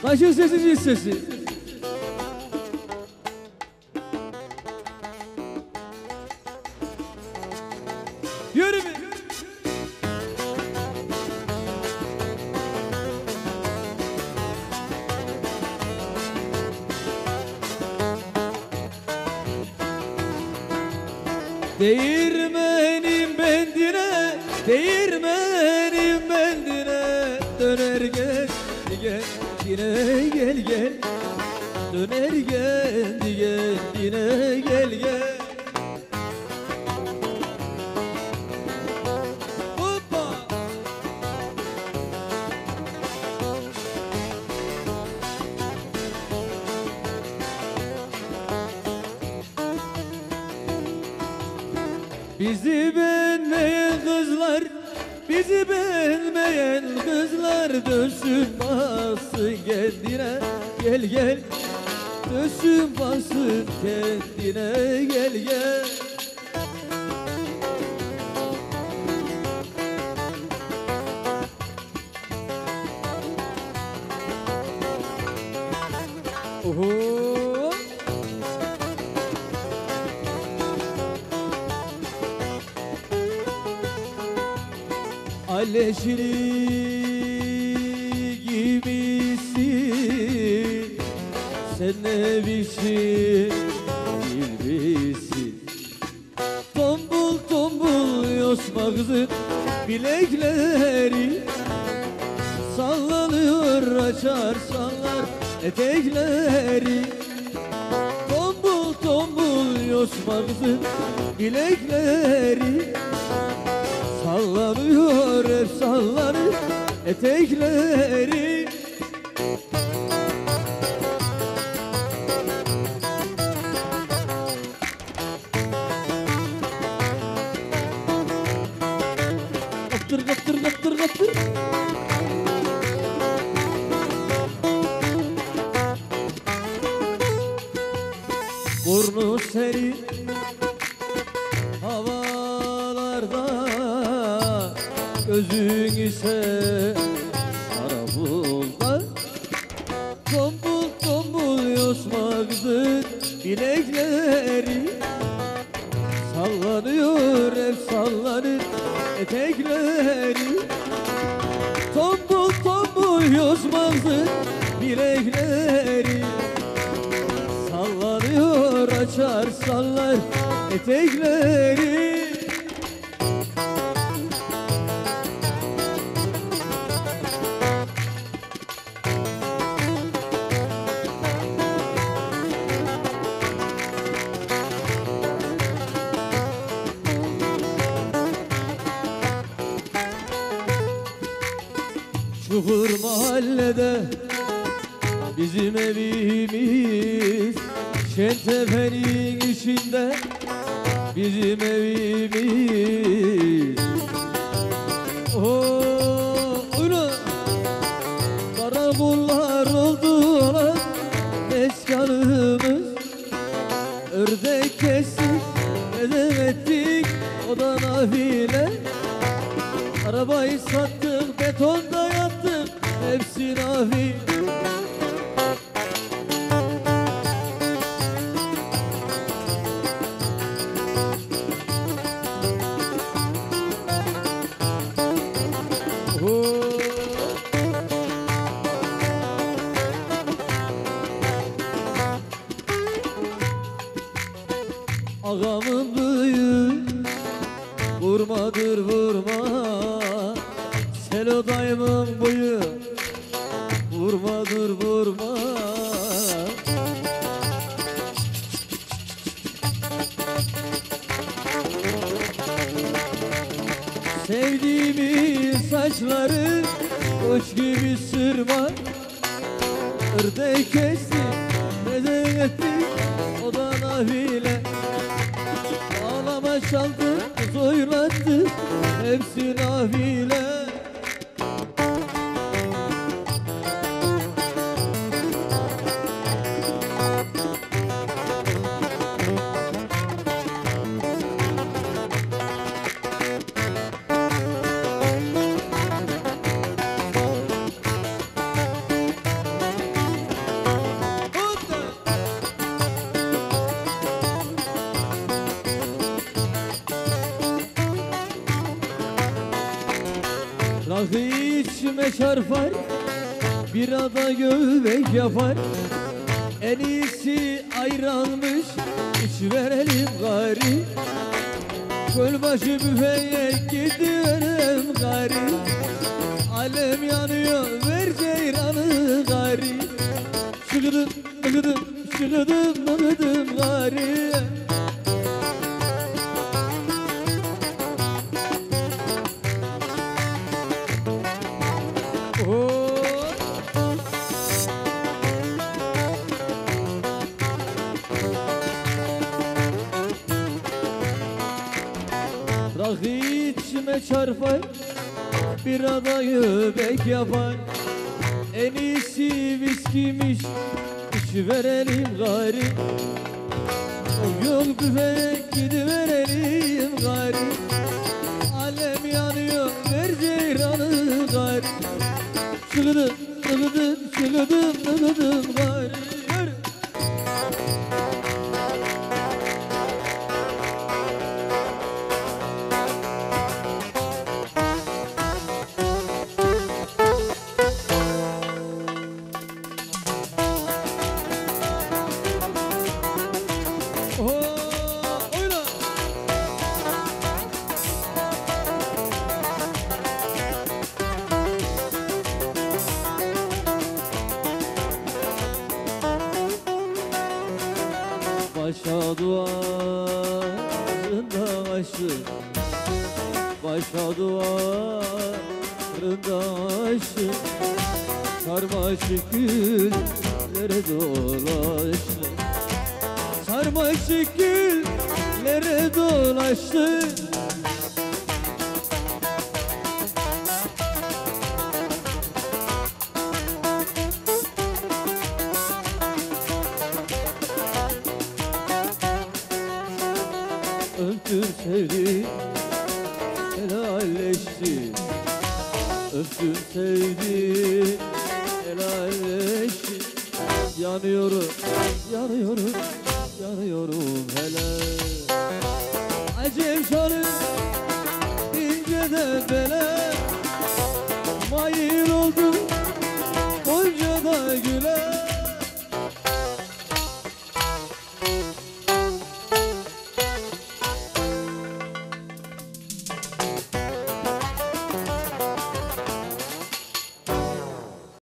Taşın sesi cins sesi. Yürü mü? Değirmenim bendine, değirmenim bendine döner gel, gel yine gel gel. Döner gel, gel yine gel gel. Hoppa! Bizi beğenmeyen kızlar, bizi beğenmeyen kızlar dönsün bassın kendine, gel gel. Dönsün bassın kendine, gel gel. Oho! Aleşili gibisin, sen ne biçim bilmişsin. Tombul tombul yosma kızın bilekleri sallanıyor, açar sallar etekleri. Tombul tombul yosma kızın bilekleri sallanıyor, hep sallanır etekleri. Kaptır kaptır kaptır kaptır. Burnu serin havalarda, gözün ise Sarabul'da. Tombul tombul yosma kızın bilekleri sallanıyor, hep sallanır etekleri. Tombul tombul yosma kızın bilekleri sallanıyor, açar sallar etekleri. Çukur mahallede bizim evimiz, Şentepe'nin içinde bizim evimiz. Ulan karakullar oldular meskanımız. Ördek kestik, edem ettik, o da nafile. Arabayı sattık, betonda yattık, hepsi nafile. Ağamın büyüğü vurmadır vurma, Selo dayımın boyu vurmadır vurma. Sevdiğimin saçları koç gibi sırma. Ördek kestik, neden ettik, o da nafile. Ağlama çaldı, kız oynattı, hepsi nafile. Rakı içme çarpar, birada göbek yapar. En iyisi ayranmış, iç verelim gari. Gölbaşı büfeye gidiverim gari. Alem yanıyor, ver ceyranı gari. Şıgıdım, ıgıdım, şıgıdım, ıgıdım gari. Rakı içme çarpar, birada göbek yapar. En iyisi viskimiş, iç verelim gari. O yol büfeye gidiverelim gari. Alem yanıyor, ver ceyranı gari. Şılıdım, ılıdım, şılıdım, ılıdım gari. Başa duvarında aşık, başa duvarında aşık. Sarmaşık güllere dolaştı, sarmaşık güllere dolaştı. Öptüm sevdim, helalleşti. Öptüm sevdim, helalleşti. Yanıyorum, yanıyorum, yanıyorum hele. Acem çalın, inceden bele.